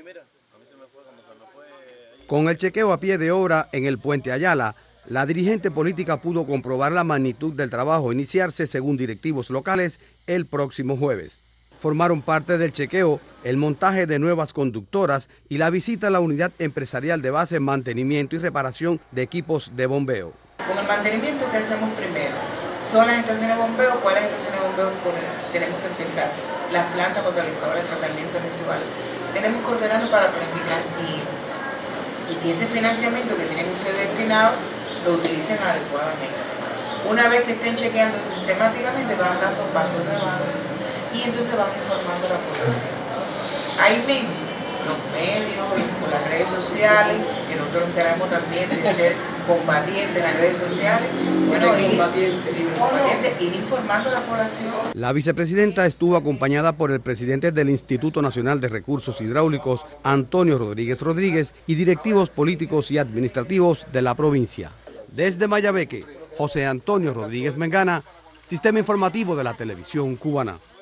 Con el chequeo a pie de obra en el Puente Ayala, la dirigente política pudo comprobar la magnitud del trabajo a iniciarse, según directivos locales, el próximo jueves. Formaron parte del chequeo el montaje de nuevas conductoras y la visita a la unidad empresarial de base, mantenimiento y reparación de equipos de bombeo. Con el mantenimiento, ¿qué hacemos primero? Son las estaciones de bombeo. ¿Cuáles estaciones de bombeo tenemos que empezar? Las plantas potabilizadoras de tratamiento residual. Tenemos que ordenarnos para planificar bien y que ese financiamiento que tienen ustedes destinado lo utilicen adecuadamente. Una vez que estén chequeando sistemáticamente, van dando pasos de avance y entonces van informando a la población. Ahí mismo, los medios, con las redes sociales, que nosotros tenemos también de ser combatientes en las redes sociales, ir informando a la población. La vicepresidenta estuvo acompañada por el presidente del Instituto Nacional de Recursos Hidráulicos, Antonio Rodríguez Rodríguez, y directivos políticos y administrativos de la provincia. Desde Mayabeque, José Antonio Rodríguez Mengana, Sistema Informativo de la Televisión Cubana.